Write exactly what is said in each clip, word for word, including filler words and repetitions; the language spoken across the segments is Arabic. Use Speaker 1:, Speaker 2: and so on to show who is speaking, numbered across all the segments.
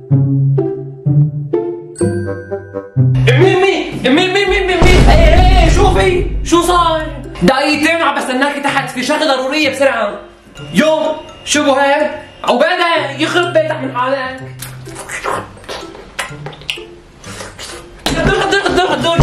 Speaker 1: امي امي امي امي امي امي ايه ايه شوفي شو صار؟ دقيقتين عم بستناكي تحت، في شغله ضروريه بسرعه. يو شو بو هيك؟ عباده يخرب بيتك من حالك. غدور غدور غدور غدور.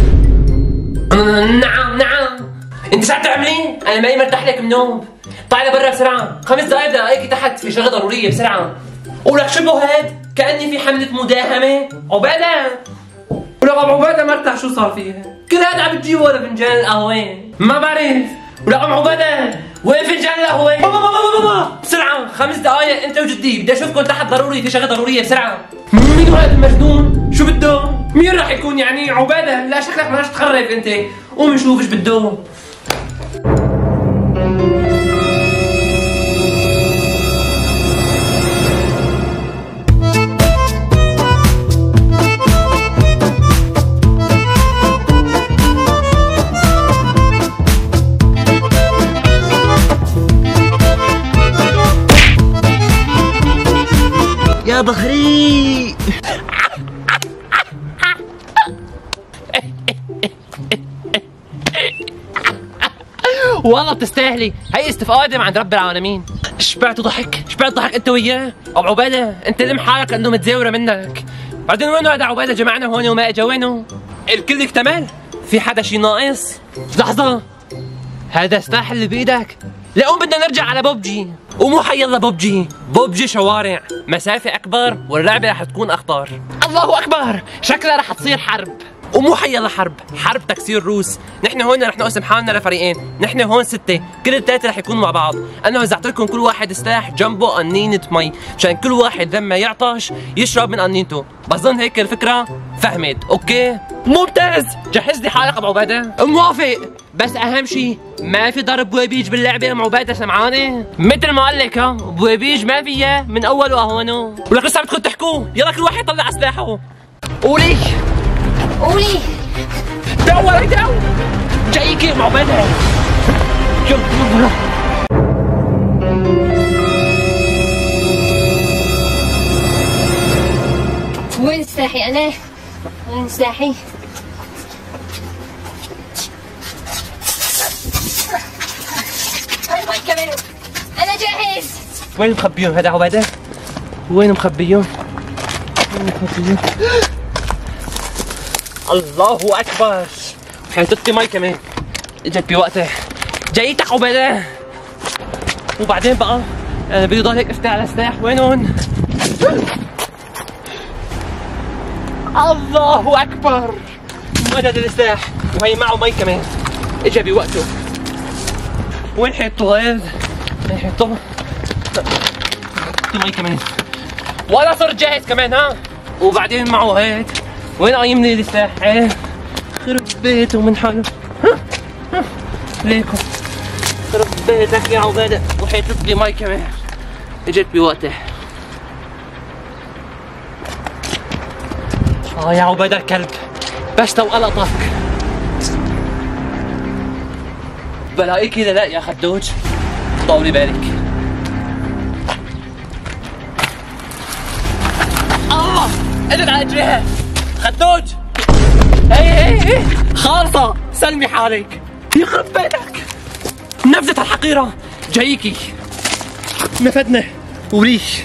Speaker 1: نعم نعم. انت شو عم تعملي؟ انا ماني مرتاح لك من النوم. طالع برا بسرعه، خمس دقائق دقائقي تحت، في شغله ضروريه بسرعه. ولك شو بو هاد؟ كأني في حملة مداهمة. عبادة ولك ابو عبادة مرتاح شو صار فيها؟ كل هذا عم تجيبه ولا فنجان القهوة؟ ما بعرف. ولك ابو عبادة وين فنجان القهوة؟ بابا بابا بابا بسرعة خمس دقائق انت وجدي، بدي اشوفكم تحت ضروري، في شغلة ضرورية بسرعة. مين هو هذا المجنون؟ شو بده؟ مين راح يكون يعني؟ عبادة لا شكلك بدناش تخرب انت، قوم نشوف ايش بده.
Speaker 2: يا ظهري.
Speaker 1: والله بتستاهلي، هي استفادة من عند رب العالمين. شبعت ضحك، شبعت ضحك انت وياه. ابو عبادة انت لم حالك انه متزاورة منك. بعدين وينه هذا عبادة؟ جمعنا هون وما اجا، وينه؟ الكل اكتمل؟ في حدا شي ناقص؟ لحظة، هذا السلاح اللي بايدك؟ لا قوم بدنا نرجع على ببجي. ومو حيلا ببجي، ببجي شوارع، مسافة أكبر واللعبة رح تكون أخطر. الله أكبر، شكلها رح تصير حرب. ومو حيلا حرب، حرب تكسير روس. نحن هون رح نقسم حالنا لفريقين، نحن هون ستة، كل الثلاثة رح يكونوا مع بعض. أنا وزعت لكم كل واحد سلاح جنبه قنينة مي، مشان كل واحد لما يعطش يشرب من قنينته. بظن هيك الفكرة فهمت، أوكي؟ ممتاز، جهز لي حالك أبو عبادة. موافق، بس أهم شيء ما في ضرب بويبيج باللعبة يا أم عبادة، سمعانة؟ مثل ما قال لك ها، بويبيج ما فيها من أول وأهونه. ولك لسه بدكم تحكوا، يلا كل واحد يطلع سلاحه. قولي
Speaker 3: قولي
Speaker 1: دور هي دور جايك يا أم عبادة.
Speaker 3: وين سلاحي أنا؟ وين سلاحي؟ أنا جاهز.
Speaker 1: وين مخبيهم هذا عبادة؟ وين مخبيهم؟ وين مخبيهم؟ الله أكبر، حيطتي مي كمان، اجت بوقتها. جايتك عبادة. وبعدين بقى أنا بدي ضل هيك أفتح على سلاح، وينهم؟ الله أكبر، مدد السلاح، وهي معه مي كمان، اجى بوقته. وين حيطوا هذا؟ وين حيطوا؟ حطي مي كمان، وأنا صرت جاهز كمان ها؟ وبعدين معه هيك، وين قايمني السلاح؟ ايه خرب بيته من حاله. ها ها ليكم خرب بيتك يا عبادة، وحيطت لي مي كمان، اجت بوقتها. اه يا عبادة الكلب، بس لو قلطك بلاقيك كذا. لا يا خدوج، طولي بالك. الله اجت على اجريها خدوج. اي اي اي خالصة، سلمي حالك، يخرب بيتك. نفذت الحقيرة، جايكي نفدنا وريش.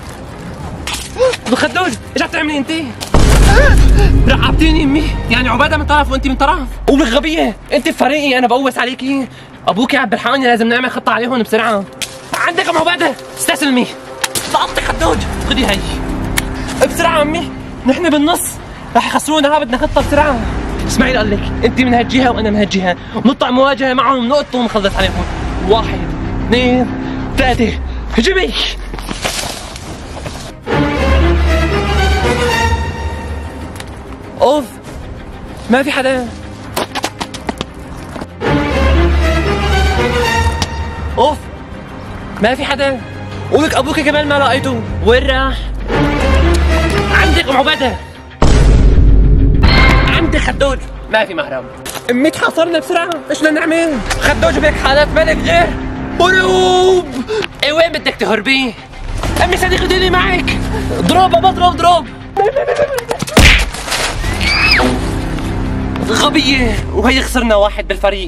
Speaker 1: خدوج ايش عم تعملي انت؟ رعبتيني امي، يعني عبادة من طرف وانت من طرف. قومي غبية، انت بفريقي، انا بقوس عليكي. ابوكي عم بلحقني، لازم نعمل خطة عليهم بسرعة. عندك ام عبادة، استسلمي. لقطتي خدوج، خدي هي بسرعة امي، نحن بالنص رح يخسرونا، ها بدنا خطة بسرعة. اسمعي قال لك، انت من هالجهة وانا من هالجهة، نطلع مواجهة معهم، نقطهم ونخلص عليهم. واحد اثنين ثلاثة، هجمي. اوف ما في حدا. اوف ما في حدا. ولك ابوك كمان ما لقيته، وين راح؟ عندك ام عبادة، عندك خدوج، ما في مهرب. امي تحاصرنا بسرعة، ايش بدنا نعمل؟ خدوج بهيك حالات مالك غير هروب. اي وين بدك تهربي؟ امي صديقي ديني معك. اضرب بابا اضرب اضرب. غبية، وهي خسرنا واحد بالفريق.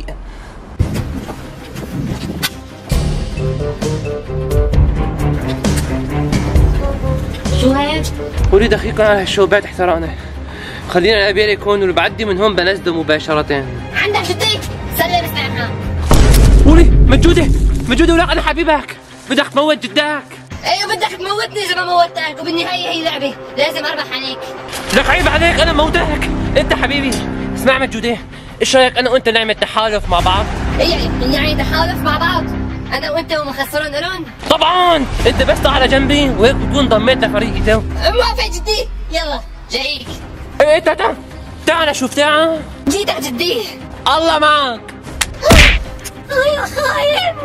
Speaker 3: شو هيك؟
Speaker 1: قولي دقيقة على هالشوبات احترقنا. خلينا نقابلك هون وبعدي من هون بنزله مباشرة.
Speaker 3: عندك جديك؟ سلم اسمعها.
Speaker 1: قولي مجودة مجودة ولك أنا حبيبك، بدك تموت جدك.
Speaker 3: ايوه بدك تموتني اذا ما موتك، وبالنهاية هي لعبة لازم اربح عليك.
Speaker 1: لك عيب عليك، أنا موتك أنت حبيبي. اسمع مجودة، إيش رأيك أنا وأنت نعمل تحالف مع بعض؟
Speaker 3: ايه يعني يعني تحالف مع بعض؟ انا وانت ومخسرون الون؟
Speaker 1: طبعا أنت بس تعال على جنبي وهيك بكون ضميت لفريقي تو.
Speaker 3: موافق جدي، يلا جايك.
Speaker 1: إيه تعال تعال شوف تعال.
Speaker 3: جيتك جدي.
Speaker 1: الله معك.
Speaker 3: يا خاين.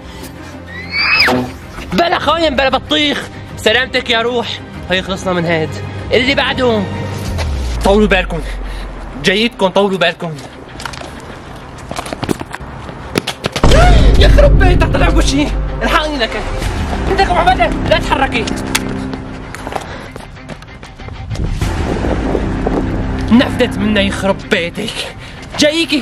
Speaker 1: بلا خاين بلا بطيخ. سلامتك يا روح. هي خلصنا من هاد. اللي بعده طولوا بالكم، جايتكم طولوا بالكم. يخرب بيتك طلع بوشي. الحقني لك عندك عبادة، لا تحركي. نفدت منا يخرب بيتك. جايكي.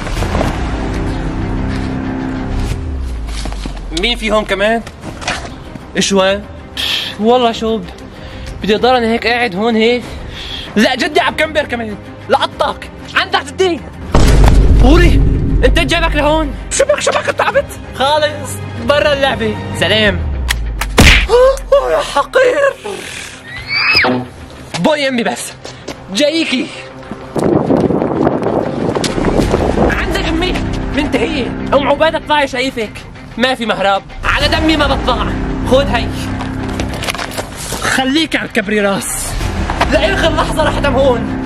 Speaker 1: مين فيهم كمان؟ ايش هو؟ والله شوب بدي اضل انا هيك قاعد هون هيك. لا جدي عم كمبر كمان لقطك. عندك جدي. قولي انت جابك لهون؟ شو بك شو بك تعبت؟ خالص برا اللعبة. سلام. اوه يا حقير. بوي يمي بس جايكي. عندك امي منتهية. ام عبادة طلعي شايفك. ما في مهرب، على دمي ما بطلع. خذ هي خليك على الكبري راس لاخر لحظة رح ادم هون.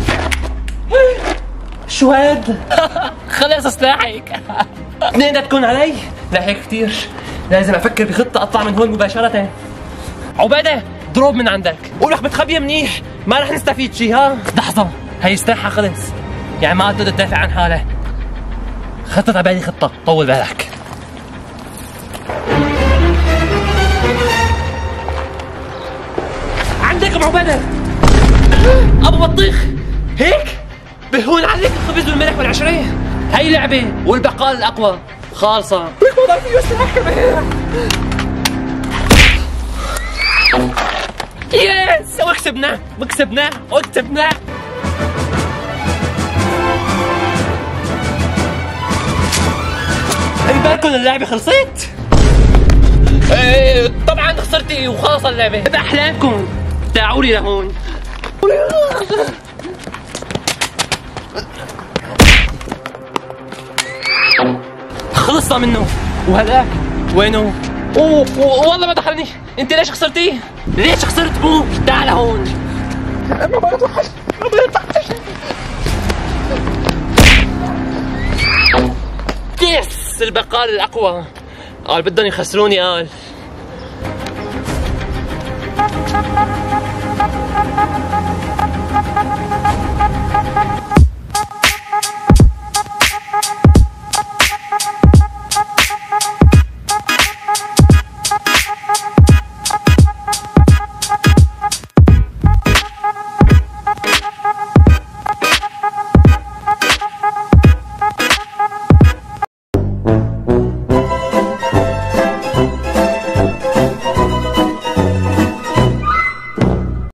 Speaker 1: شو هاد؟ خلص سلاحك. اثنين بدها تكون علي؟ لا هيك كثير، لازم افكر بخطة اطلع من هون مباشرة. عبادة ضرب من عندك، قولك متخبية منيح، ما رح نستفيد شي. ها لحظة، هي سلاحها خلص، يعني ما تقدر تدافع عن حالها. خطة عبالي خطة، طول بالك. عندك ام عبادة. ابو بطيخ هيك بهون عليك الخبز والملح والعشرية. هي لعبة والبقال الاقوى خالصة. ليك ما ضل فيه سلاح كمان. يس وكسبنا وكسبنا وكسبنا. بالكم اللعبة خلصت؟ ايه طبعا خسرتي وخلص اللعبة. بأحلامكم تعالوا لي لهون. خلصنا منه. وهذاك وينه؟ اوه والله ما دخلني. انت ليش خسرتي؟ ليش خسرت بو؟ تعال هون. ما بيطلعش ما بيطلعش. يس البقال الاقوى. قال بدهم يخسروني قال.